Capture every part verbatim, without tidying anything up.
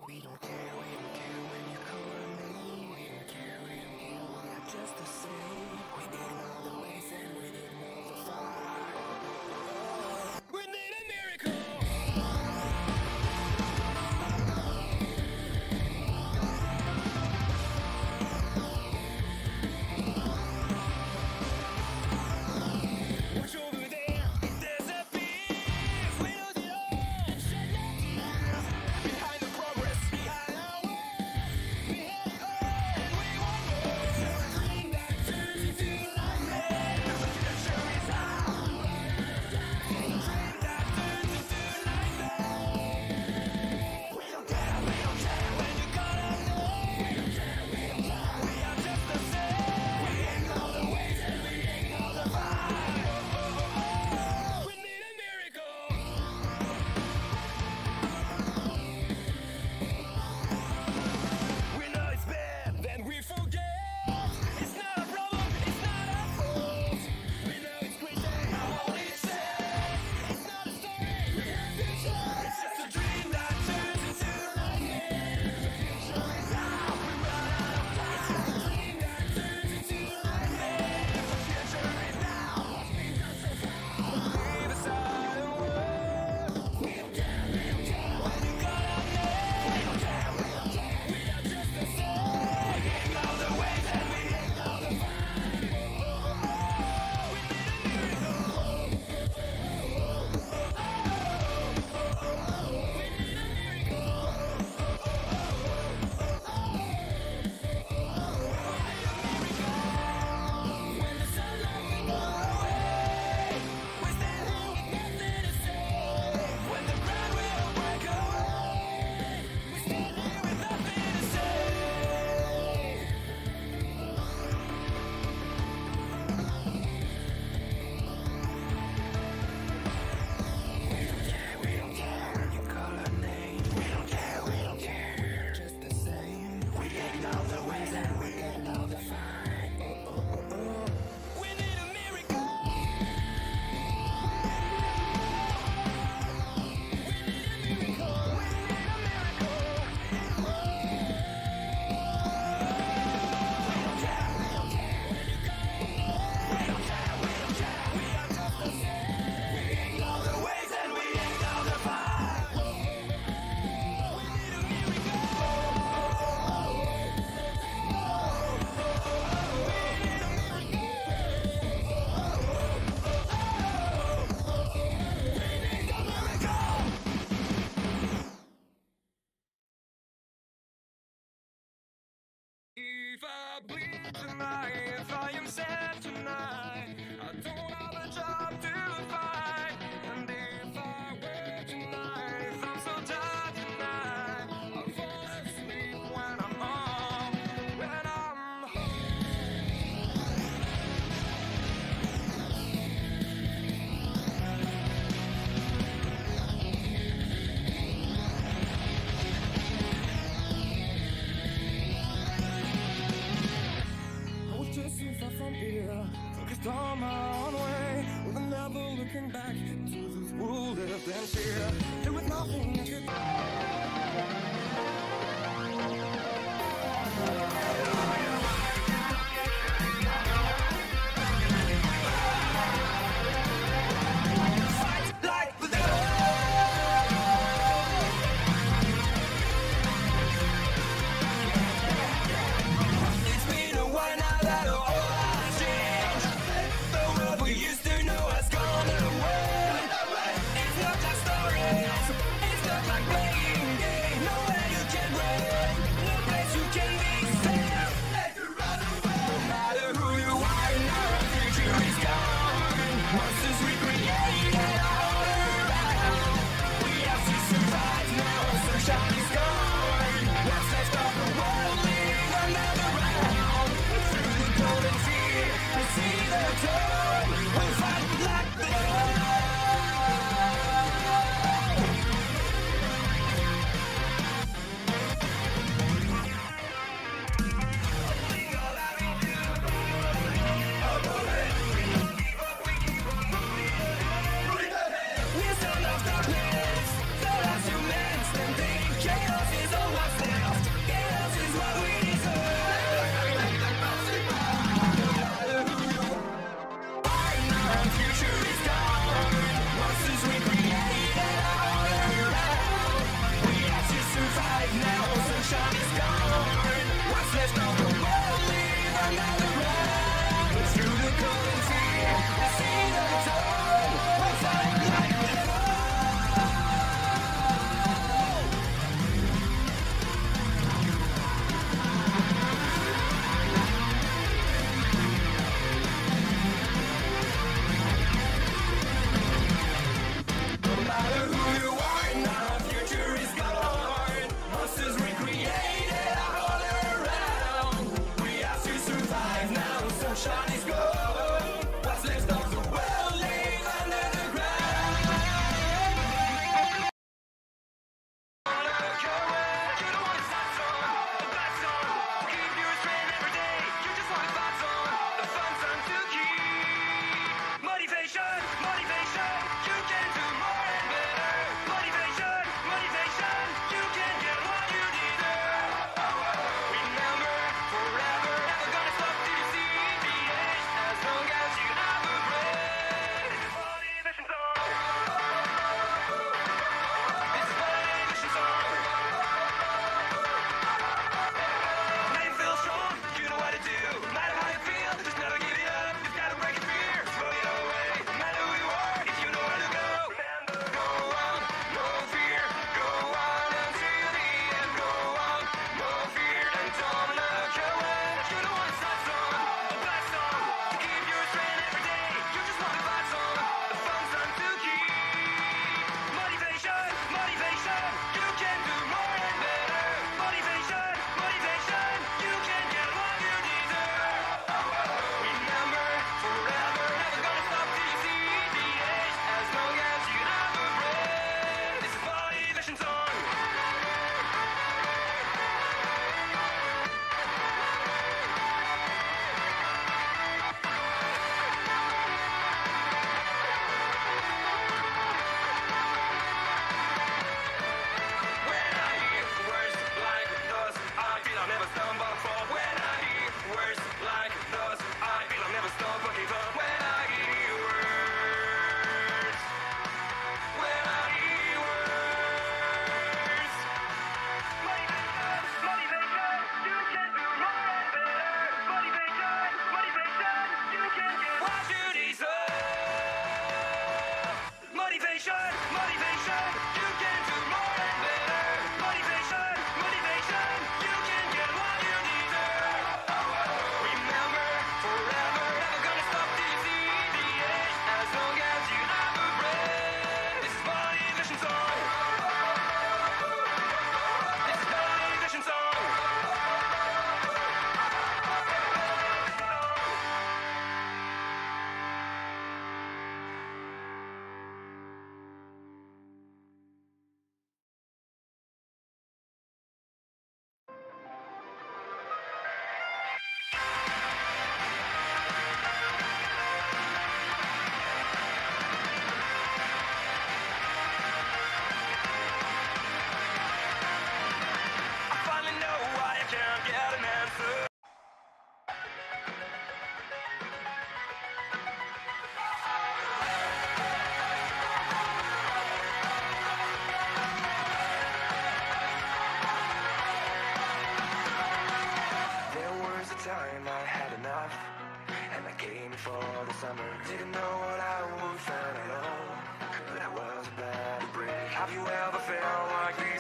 We don't care, we don't care when you call me. We don't care, we don't care, we are just the same. We need all the ways and we need all the fire. We need a miracle. Watch over there, there's a beef. We lose it all. Shed no tears. Behind the progress, behind our work. We had it all, and we want more. So a dream that turns into nightmare. The future is ours. A dream that turns into nightmare. We don't care, we don't care when you call our name. We don't care, we don't care. We are just the same. We ignore the ways and we ignore the fire. We need a miracle. We know it's bad, then we forget. It's not a problem, it's not our fault. We know it's crazy, how all is said. It's not a story, we have future. It's just a dream that turns into nightmare. The future is ours, we run out of time. It's just a dream that turns into nightmare. The future is now, what's been done so far. Leave aside and work. We don't care, we don't care when you call our name. We don't care, we don't care, we are just the same. We ignore the ways and we ignore the fire. We need a miracle. We need a miracle. When the sunlight will go away, we stand here with nothing to say. When the ground will break away, we stand here with nothing to say. We don't care, we don't care when you call our name. We don't care, we don't care. We're just the same. We ignore the ways and we ignore the fire. Oh, oh, oh, oh. We need a miracle. We need a miracle. We need a miracle. We don't care, we don't care when you call our name. We don't care, we don't care. We are just the same. We ignore the ways and we ignore the fire. We need a miracle. If I bleed tonight, if I am sad tonight, I don't have a job to find. And if I work tonight, if I'm so tired tonight, I'll fall asleep when I'm home, when I'm home. I was chasing far from here, focused on my own way.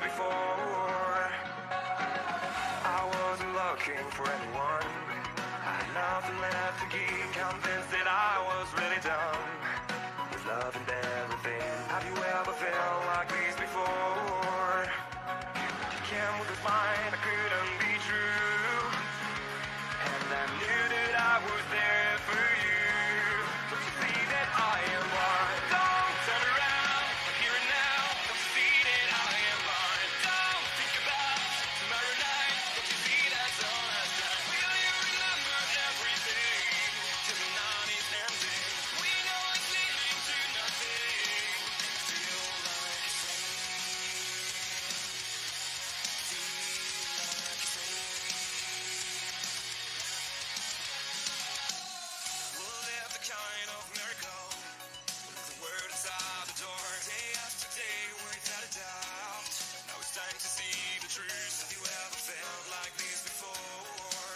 before. I wasn't looking for anyone. I had nothing left to give, convinced that I was really done with love and everything. Have you ever felt like this before? You came with a smile that couldn't be true, and I knew that I was there for you. Don't you see that I am blind? Don't turn around, I'm here and now. Don't you see that I am blind? Don't think about tomorrow night. Don't you see that's all I've done? Will you remember everything till the night is ending? We know it's leading to nothing. Feel like a saint. Feel like a saint. Was that the kind of miracle? The word inside the door, day after day, without a doubt. Now it's time to see the truth. Have you ever felt like this before?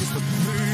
for me.